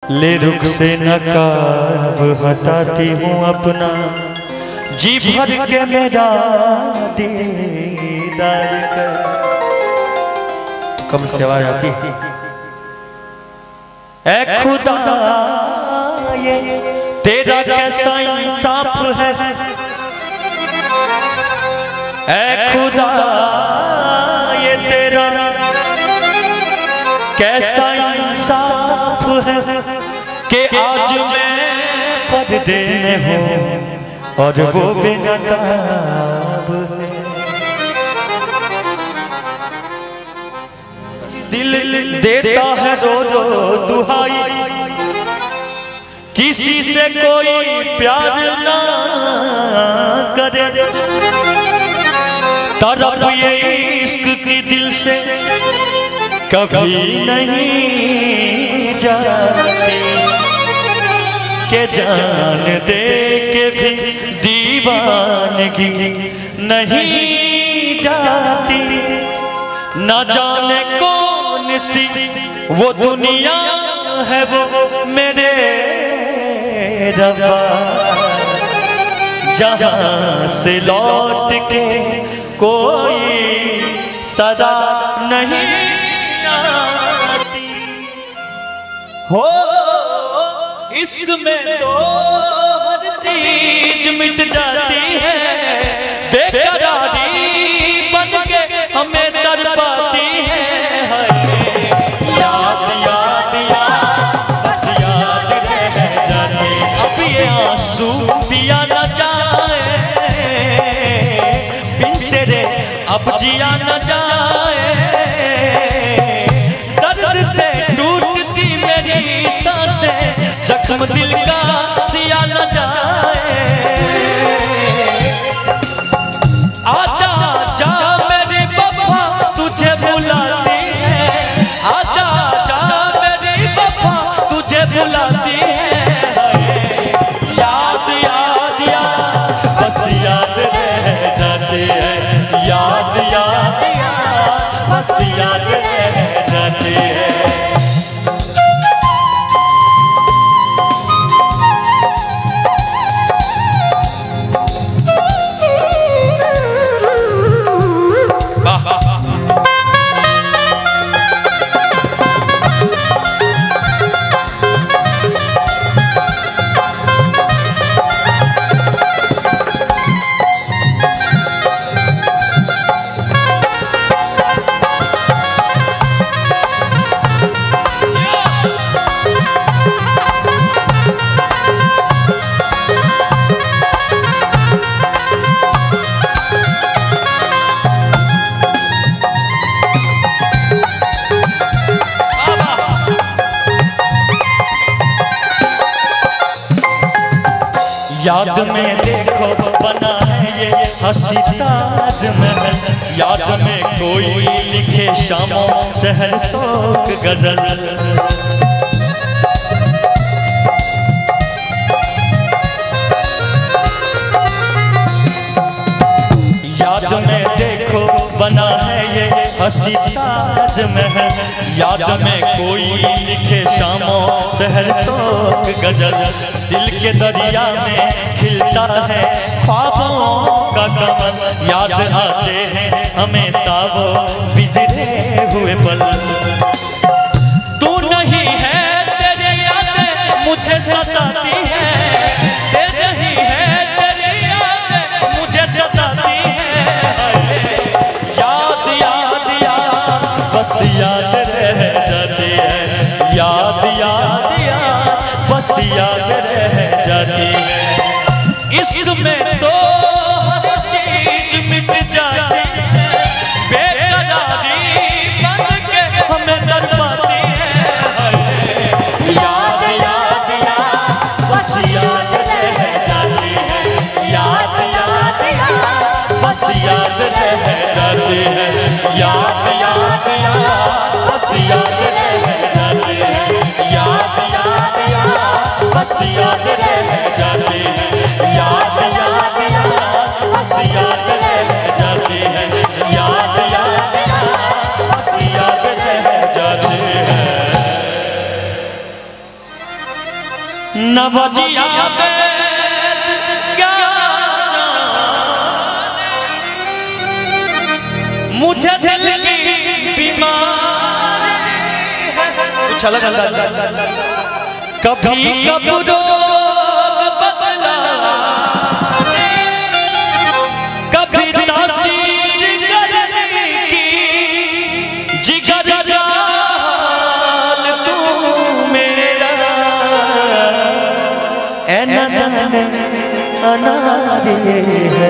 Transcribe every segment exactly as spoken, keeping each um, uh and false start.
ले रुख से नकाब हटाती हूँ अपना, जी भर के मेरा दीदार कर। कब से आवाज आती ऐ खुदा ये तेरा कैसा इंसाफ है, ऐ खुदा ये तेरा कैसा इंसाफ है कि आज मैं पर्दे में हूँ और वो बेनकाब है। दिल देता है रो रो दुहाई, किसी से कोई प्यार ना करे, तरफ ये इश्क की दिल से कभी नहीं जाती, के जान दे के भी दीवानगी नहीं जाती। न जाने कौन सी वो दुनिया है वो मेरे रब्बा, जहां से लौट के कोई सदा नहीं आती। हो इश्क में तो हर चीज मिट जाती है, बेकरारी बन के हमें तड़पाती है। याद याद याद बस याद रह जाते, अब ये आंसू पिया न जाए बिन तेरे, अब जिया न जाए। दर्द से टूटती मेरी सांसें, जख्म दिल का सिया न जाए। आजा जा मेरी वफा तुझे बुलाती है, आजा जा मेरी वफा तुझे बुलाती है। याद याद याद बस याद रह जाती है, याद याद याद बस याद रह जाती है। याद में देखो बना है ये हंसी ताजमहल, याद में कोई लिखे शामों शहर शोक गजल। याद में देखो बना है ये हंसी ताजमहल, याद में कोई लिखे शामों शहर शोक गजल। दिल के दरिया में खिलता है ख्वाबों का कमल, याद आते हैं हमेशा वो बिजरे हुए पल। तू नहीं है तेरी यादें मुझे सताती है, ते नहीं है तेरी यादें मुझे सताती है। याद याद याद बस याद रह जाती है, याद याद याद बस याद रह जाती है। इश्क में तो हर चीज मिट जाती है, बेकरारी बन के हमें तड़पाती है। याद याद याद बस याद रह जाती है, याद याद याद बस याद रह जाती है। याद याद याद बस याद रह जाती है, याद याद याद बस याद रह जाती है। याद याद नवजिया वेद क्या जाने, मुझे दिल की बीमारी है। कुछ अलग अलग कभी कब रोग बदला, कभी तासीर करने की जिगर डाल तू मेरा, ए न जाने अनारी है।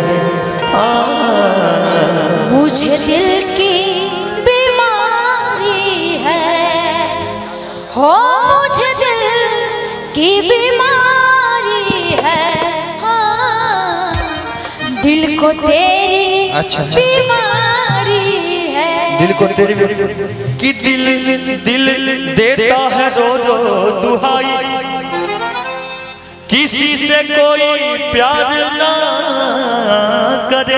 मुझे दिल की बीमारी है, हो मुझे दिल की बीमारी है। हाँ, दिल को तेरी अच्छा बीमारी है। दिल को तेरी कि दिल दिल देता है रो रो दुहाई, किसी से कोई प्यार ना करे,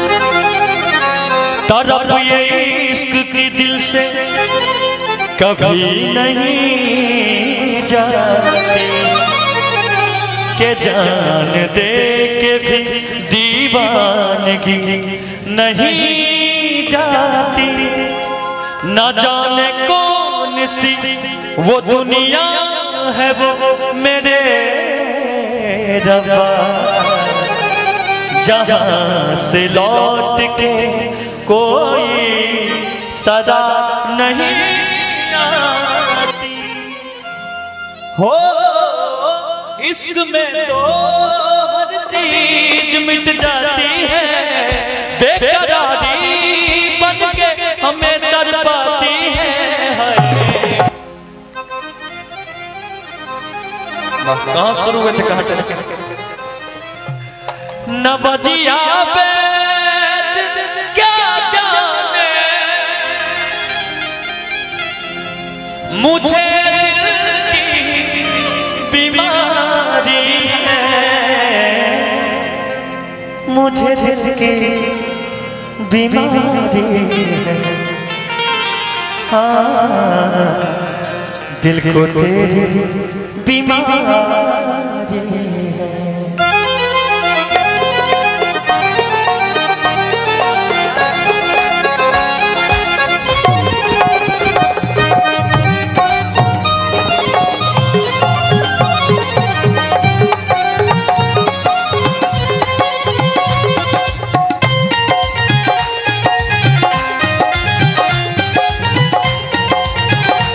तरफ ये इश्क की दिल से कभी नहीं जाती, के जान दे के भी दीवानगी नहीं जाती। न जाने कौन सी वो दुनिया है वो मेरे रब्बा, जहाँ से लौट के कोई सदा नहीं आती। हो इश्क में तो हर चीज मिट जाती है, बेकरारी बन के हमें तड़पाती है। कहाँ शुरू हुए थे, कहाँ चले? नवजिया वेद क्या जाने, मुझे दिल की बीमारी है, मुझे दिल की बीमारी है। हाँ, दिल को तेरी बीमारी है।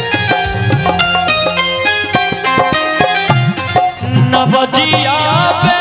नवजिया